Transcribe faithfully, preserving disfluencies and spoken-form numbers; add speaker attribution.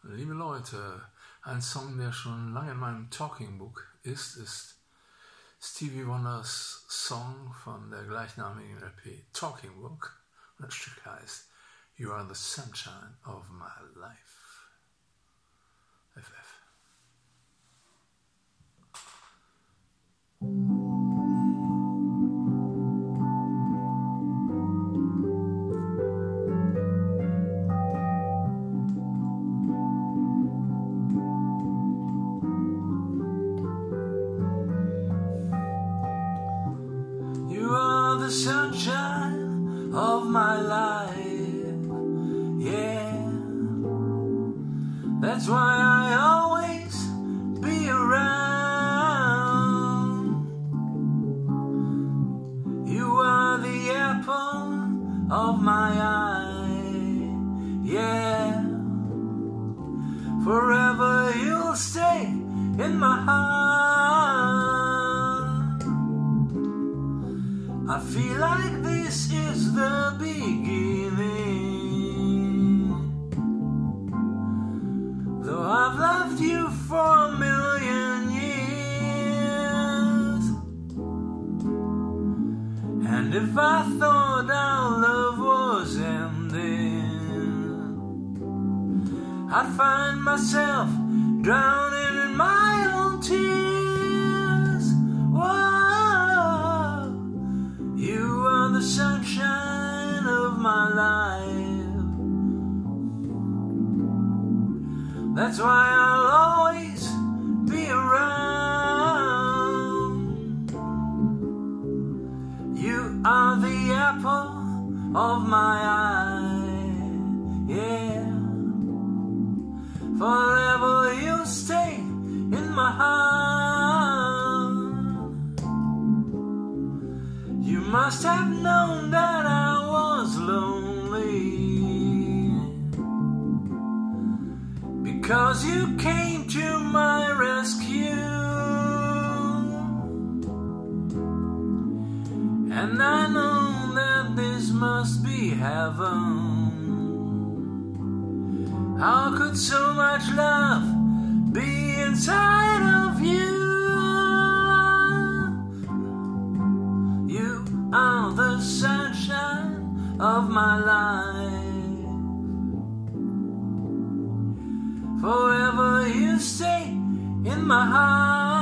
Speaker 1: Liebe Leute, ein Song, der schon lange in meinem Talking Book ist, ist Stevie Wonders Song von der gleichnamigen L P Talking Book. Und das Stück heißt You Are the Sunshine of My Life. F F. The sunshine of my life, yeah. That's why I always be around. You are the apple of my eye, yeah. Forever you'll stay in my heart. I feel like this is the beginning, though I've loved you for a million years. And if I thought our love was ending, I'd find myself drowning in my own tears. Whoa. You are the sunshine of my life. That's why I'll always be around. You are the apple of my eye, yeah. Forever you'll stay in my heart. You must have known that I was lonely, because you came to my rescue. And I know that this must be heaven. How could so much love be inside of you? Are the sunshine of my life. Forever you stay in my heart.